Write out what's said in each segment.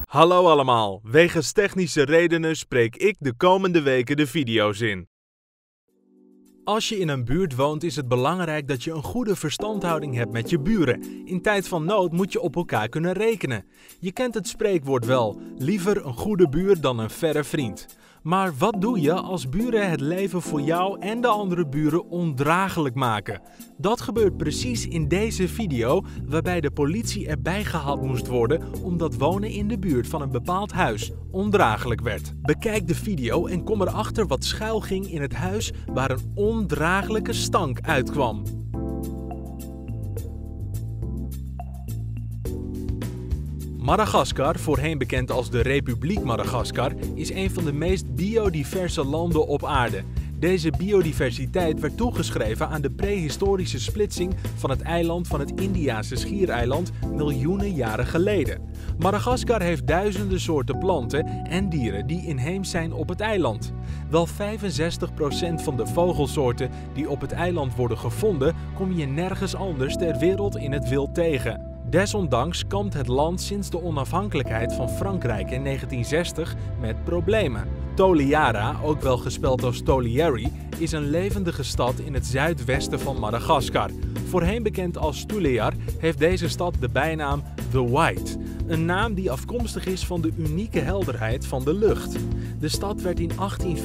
Hallo allemaal, wegens technische redenen spreek ik de komende weken de video's in. Als je in een buurt woont is het belangrijk dat je een goede verstandhouding hebt met je buren. In tijd van nood moet je op elkaar kunnen rekenen. Je kent het spreekwoord wel, liever een goede buur dan een verre vriend. Maar wat doe je als buren het leven voor jou en de andere buren ondraaglijk maken? Dat gebeurt precies in deze video, waarbij de politie erbij gehaald moest worden omdat wonen in de buurt van een bepaald huis ondraaglijk werd. Bekijk de video en kom erachter wat schuil ging in het huis waar een ondraaglijke stank uitkwam. Madagaskar, voorheen bekend als de Republiek Madagaskar, is een van de meest biodiverse landen op aarde. Deze biodiversiteit werd toegeschreven aan de prehistorische splitsing van het eiland van het Indiase schiereiland miljoenen jaren geleden. Madagaskar heeft duizenden soorten planten en dieren die inheems zijn op het eiland. Wel 65% van de vogelsoorten die op het eiland worden gevonden, kom je nergens anders ter wereld in het wild tegen. Desondanks kampt het land sinds de onafhankelijkheid van Frankrijk in 1960 met problemen. Toliara, ook wel gespeld als Toliara, is een levendige stad in het zuidwesten van Madagaskar. Voorheen bekend als Tuléar heeft deze stad de bijnaam The White, een naam die afkomstig is van de unieke helderheid van de lucht. De stad werd in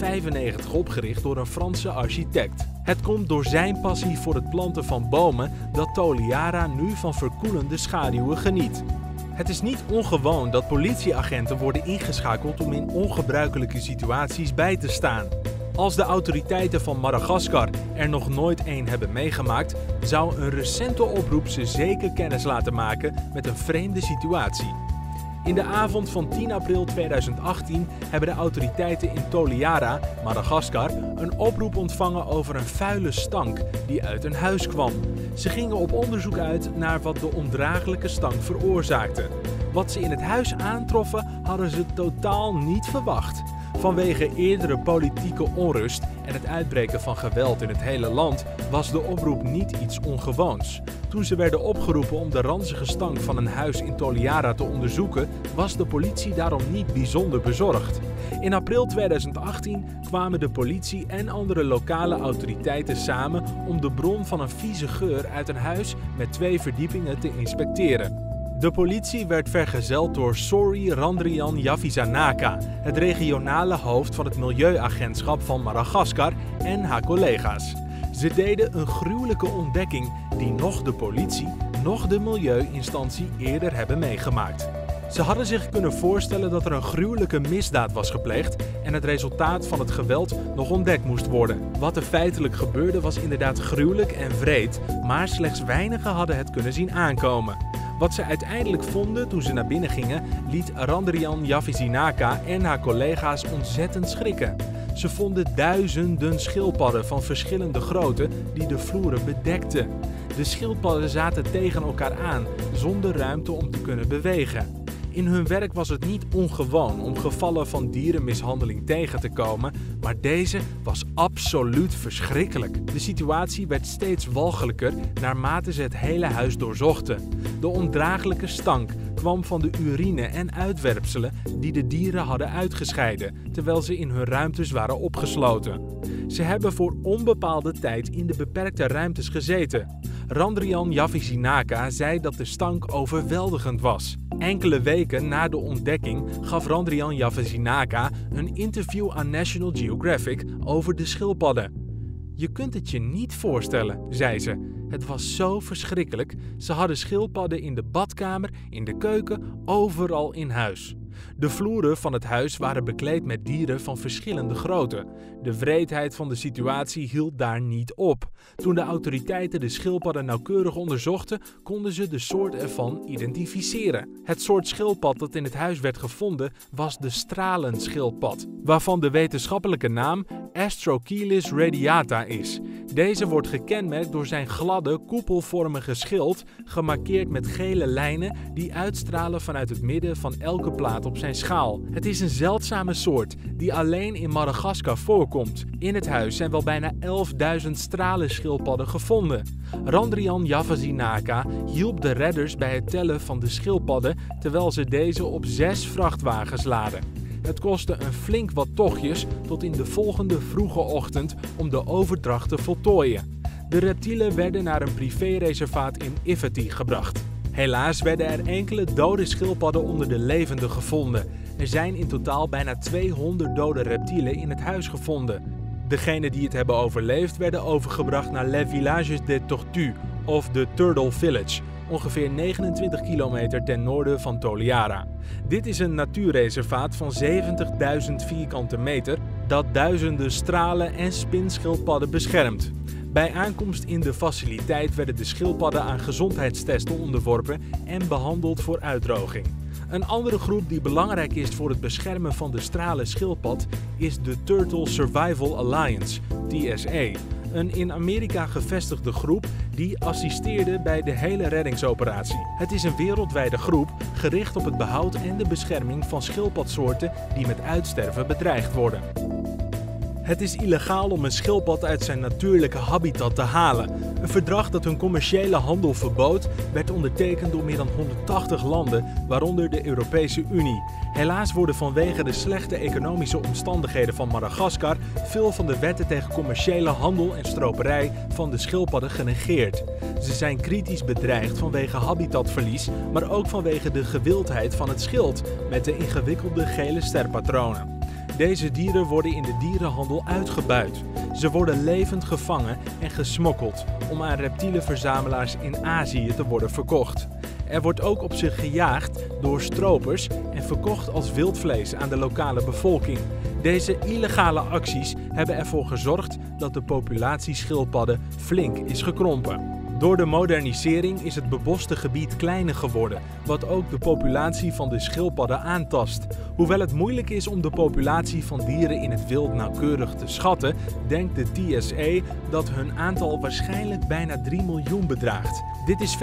1895 opgericht door een Franse architect. Het komt door zijn passie voor het planten van bomen dat Toliara nu van verkoelende schaduwen geniet. Het is niet ongewoon dat politieagenten worden ingeschakeld om in ongebruikelijke situaties bij te staan. Als de autoriteiten van Madagaskar er nog nooit één hebben meegemaakt, zou een recente oproep ze zeker kennis laten maken met een vreemde situatie. In de avond van 10 april 2018 hebben de autoriteiten in Toliara, Madagaskar, een oproep ontvangen over een vuile stank die uit een huis kwam. Ze gingen op onderzoek uit naar wat de ondraaglijke stank veroorzaakte. Wat ze in het huis aantroffen hadden ze totaal niet verwacht. Vanwege eerdere politieke onrust en het uitbreken van geweld in het hele land was de oproep niet iets ongewoons. Toen ze werden opgeroepen om de ranzige stank van een huis in Toliara te onderzoeken, was de politie daarom niet bijzonder bezorgd. In april 2018 kwamen de politie en andere lokale autoriteiten samen om de bron van een vieze geur uit een huis met 2 verdiepingen te inspecteren. De politie werd vergezeld door Sori Randrian Javizanaka, het regionale hoofd van het Milieuagentschap van Madagaskar en haar collega's. Ze deden een gruwelijke ontdekking die nog de politie, nog de milieuinstantie eerder hebben meegemaakt. Ze hadden zich kunnen voorstellen dat er een gruwelijke misdaad was gepleegd en het resultaat van het geweld nog ontdekt moest worden. Wat er feitelijk gebeurde was inderdaad gruwelijk en wreed, maar slechts weinigen hadden het kunnen zien aankomen. Wat ze uiteindelijk vonden toen ze naar binnen gingen, liet Randrian Javizinaka en haar collega's ontzettend schrikken. Ze vonden duizenden schildpadden van verschillende grootte die de vloeren bedekten. De schildpadden zaten tegen elkaar aan, zonder ruimte om te kunnen bewegen. In hun werk was het niet ongewoon om gevallen van dierenmishandeling tegen te komen, maar deze was absoluut verschrikkelijk. De situatie werd steeds walgelijker naarmate ze het hele huis doorzochten. De ondraaglijke stank kwam van de urine en uitwerpselen die de dieren hadden uitgescheiden, terwijl ze in hun ruimtes waren opgesloten. Ze hebben voor onbepaalde tijd in de beperkte ruimtes gezeten. Randrian Javizinaka zei dat de stank overweldigend was. Enkele weken na de ontdekking gaf Randrian Javizinaka een interview aan National Geographic over de schildpadden. Je kunt het je niet voorstellen, zei ze. Het was zo verschrikkelijk. Ze hadden schildpadden in de badkamer, in de keuken, overal in huis. De vloeren van het huis waren bekleed met dieren van verschillende grootte. De wreedheid van de situatie hield daar niet op. Toen de autoriteiten de schildpadden nauwkeurig onderzochten, konden ze de soort ervan identificeren. Het soort schildpad dat in het huis werd gevonden was de stralenschildpad, waarvan de wetenschappelijke naam Astrocheilus radiata is. Deze wordt gekenmerkt door zijn gladde, koepelvormige schild, gemarkeerd met gele lijnen die uitstralen vanuit het midden van elke plaat op zijn schaal. Het is een zeldzame soort die alleen in Madagaskar voorkomt. In het huis zijn wel bijna 11.000 stralenschildpadden gevonden. Randrian Javasinaka hielp de redders bij het tellen van de schildpadden terwijl ze deze op 6 vrachtwagens laden. Het kostte een flink wat tochtjes tot in de volgende vroege ochtend om de overdracht te voltooien. De reptielen werden naar een privéreservaat in Ifiti gebracht. Helaas werden er enkele dode schildpadden onder de levenden gevonden. Er zijn in totaal bijna 200 dode reptielen in het huis gevonden. Degenen die het hebben overleefd werden overgebracht naar Les Villages des Tortues of de Turtle Village, ongeveer 29 kilometer ten noorden van Toliara. Dit is een natuurreservaat van 70.000 vierkante meter dat duizenden stralen- en spinschildpadden beschermt. Bij aankomst in de faciliteit werden de schildpadden aan gezondheidstesten onderworpen en behandeld voor uitdroging. Een andere groep die belangrijk is voor het beschermen van de stralenschildpad is de Turtle Survival Alliance, TSA. Een in Amerika gevestigde groep die assisteerde bij de hele reddingsoperatie. Het is een wereldwijde groep gericht op het behoud en de bescherming van schildpadsoorten die met uitsterven bedreigd worden. Het is illegaal om een schildpad uit zijn natuurlijke habitat te halen. Een verdrag dat hun commerciële handel verbood, werd ondertekend door meer dan 180 landen, waaronder de Europese Unie. Helaas worden vanwege de slechte economische omstandigheden van Madagaskar veel van de wetten tegen commerciële handel en stroperij van de schildpadden genegeerd. Ze zijn kritisch bedreigd vanwege habitatverlies, maar ook vanwege de gewildheid van het schild met de ingewikkelde gele sterpatronen. Deze dieren worden in de dierenhandel uitgebuit. Ze worden levend gevangen en gesmokkeld om aan reptielenverzamelaars in Azië te worden verkocht. Er wordt ook op ze gejaagd door stropers en verkocht als wildvlees aan de lokale bevolking. Deze illegale acties hebben ervoor gezorgd dat de populatie schildpadden flink is gekrompen. Door de modernisering is het beboste gebied kleiner geworden, wat ook de populatie van de schildpadden aantast. Hoewel het moeilijk is om de populatie van dieren in het wild nauwkeurig te schatten, denkt de TSA dat hun aantal waarschijnlijk bijna 3 miljoen bedraagt. Dit is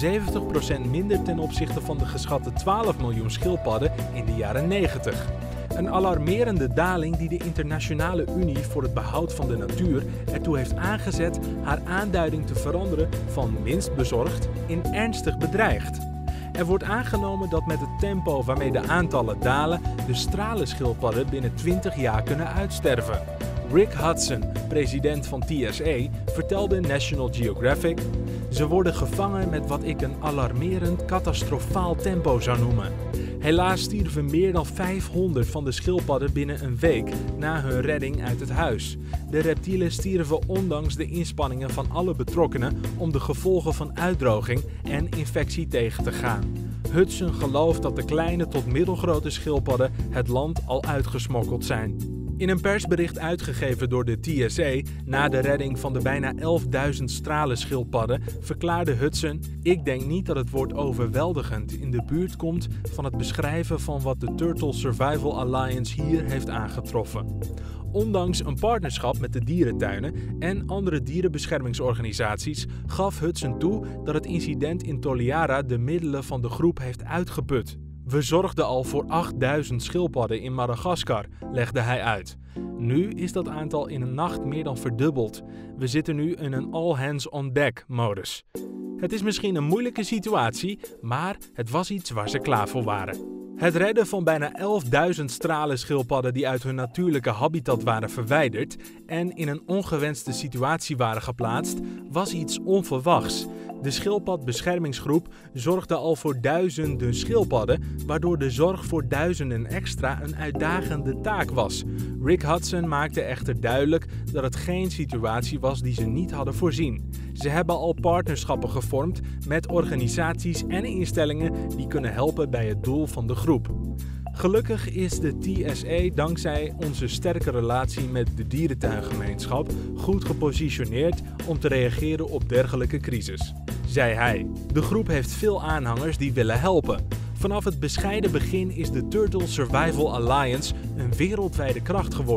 75% minder ten opzichte van de geschatte 12 miljoen schildpadden in de jaren 90. Een alarmerende daling die de Internationale Unie voor het behoud van de natuur ertoe heeft aangezet haar aanduiding te veranderen van minst bezorgd in ernstig bedreigd. Er wordt aangenomen dat met het tempo waarmee de aantallen dalen, de stralenschildpadden binnen 20 jaar kunnen uitsterven. Rick Hudson, president van TSA, vertelde National Geographic: "Ze worden gevangen met wat ik een alarmerend catastrofaal tempo zou noemen." Helaas stierven meer dan 500 van de schildpadden binnen een week na hun redding uit het huis. De reptielen stierven ondanks de inspanningen van alle betrokkenen om de gevolgen van uitdroging en infectie tegen te gaan. Hudson gelooft dat de kleine tot middelgrote schildpadden het land al uitgesmokkeld zijn. In een persbericht uitgegeven door de TSA na de redding van de bijna 11.000 stralenschildpadden verklaarde Hudson: "Ik denk niet dat het woord overweldigend in de buurt komt van het beschrijven van wat de Turtle Survival Alliance hier heeft aangetroffen." Ondanks een partnerschap met de dierentuinen en andere dierenbeschermingsorganisaties gaf Hudson toe dat het incident in Toliara de middelen van de groep heeft uitgeput. "We zorgden al voor 8.000 schildpadden in Madagaskar," legde hij uit. Nu is dat aantal in een nacht meer dan verdubbeld. We zitten nu in een all-hands-on-deck modus. Het is misschien een moeilijke situatie, maar het was iets waar ze klaar voor waren. Het redden van bijna 11.000 stralenschildpadden die uit hun natuurlijke habitat waren verwijderd en in een ongewenste situatie waren geplaatst, was iets onverwachts. De schildpadbeschermingsgroep zorgde al voor duizenden schildpadden, waardoor de zorg voor duizenden extra een uitdagende taak was. Rick Hudson maakte echter duidelijk dat het geen situatie was die ze niet hadden voorzien. Ze hebben al partnerschappen gevormd met organisaties en instellingen die kunnen helpen bij het doel van de groep. Gelukkig is de TSA dankzij onze sterke relatie met de dierentuingemeenschap goed gepositioneerd om te reageren op dergelijke crisis, zei hij. De groep heeft veel aanhangers die willen helpen. Vanaf het bescheiden begin is de Turtle Survival Alliance een wereldwijde kracht geworden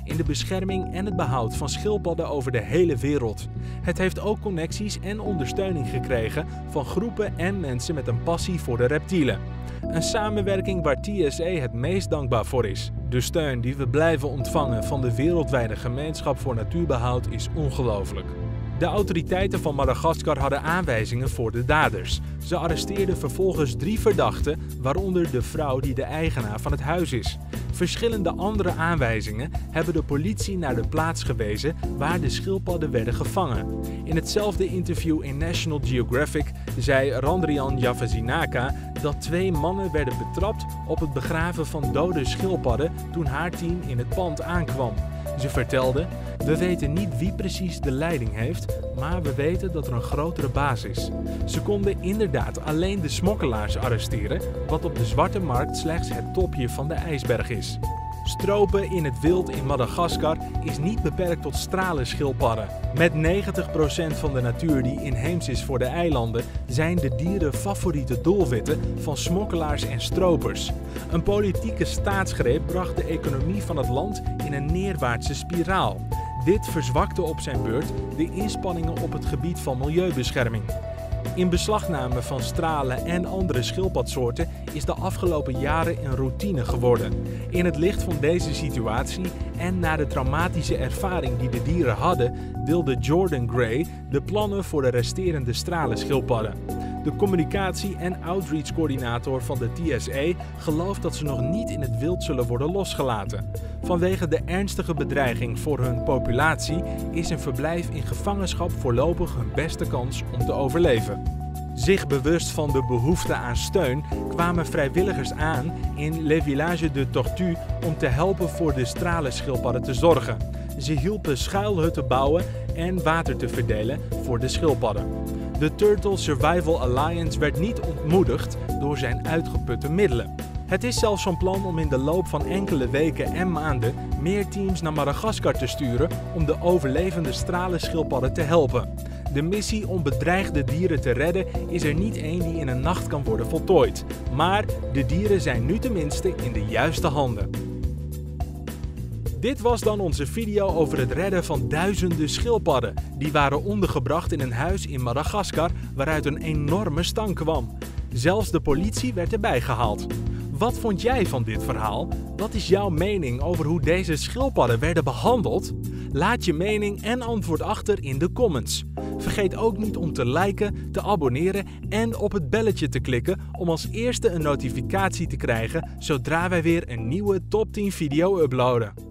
in de bescherming en het behoud van schildpadden over de hele wereld. Het heeft ook connecties en ondersteuning gekregen van groepen en mensen met een passie voor de reptielen. Een samenwerking waar TSA het meest dankbaar voor is. De steun die we blijven ontvangen van de wereldwijde gemeenschap voor natuurbehoud is ongelooflijk. De autoriteiten van Madagaskar hadden aanwijzingen voor de daders. Ze arresteerden vervolgens 3 verdachten, waaronder de vrouw die de eigenaar van het huis is. Verschillende andere aanwijzingen hebben de politie naar de plaats gewezen waar de schildpadden werden gevangen. In hetzelfde interview in National Geographic zei Randrian Javasinaka dat 2 mannen werden betrapt op het begraven van dode schildpadden toen haar team in het pand aankwam. Ze vertelde: "We weten niet wie precies de leiding heeft, maar we weten dat er een grotere baas is." Ze konden inderdaad alleen de smokkelaars arresteren, wat op de zwarte markt slechts het topje van de ijsberg is. Stropen in het wild in Madagaskar is niet beperkt tot stralenschildpadden. Met 90% van de natuur die inheems is voor de eilanden, zijn de dieren favoriete doelwitten van smokkelaars en stropers. Een politieke staatsgreep bracht de economie van het land in een neerwaartse spiraal. Dit verzwakte op zijn beurt de inspanningen op het gebied van milieubescherming. Inbeslagname van stralen en andere schildpadsoorten is de afgelopen jaren een routine geworden. In het licht van deze situatie en na de traumatische ervaring die de dieren hadden, wilde Jordan Gray de plannen voor de resterende stralenschildpadden. De communicatie- en outreach-coördinator van de TSA gelooft dat ze nog niet in het wild zullen worden losgelaten. Vanwege de ernstige bedreiging voor hun populatie is een verblijf in gevangenschap voorlopig hun beste kans om te overleven. Zich bewust van de behoefte aan steun kwamen vrijwilligers aan in Le Village de Tortue om te helpen voor de stralenschildpadden te zorgen. Ze hielpen schuilhutten bouwen en water te verdelen voor de schildpadden. De Turtle Survival Alliance werd niet ontmoedigd door zijn uitgeputte middelen. Het is zelfs van plan om in de loop van enkele weken en maanden meer teams naar Madagaskar te sturen om de overlevende stralenschildpadden te helpen. De missie om bedreigde dieren te redden is er niet één die in een nacht kan worden voltooid. Maar de dieren zijn nu tenminste in de juiste handen. Dit was dan onze video over het redden van duizenden schildpadden. Die waren ondergebracht in een huis in Madagaskar waaruit een enorme stank kwam. Zelfs de politie werd erbij gehaald. Wat vond jij van dit verhaal? Wat is jouw mening over hoe deze schildpadden werden behandeld? Laat je mening en antwoord achter in de comments. Vergeet ook niet om te liken, te abonneren en op het belletje te klikken om als eerste een notificatie te krijgen zodra wij weer een nieuwe top 10 video uploaden.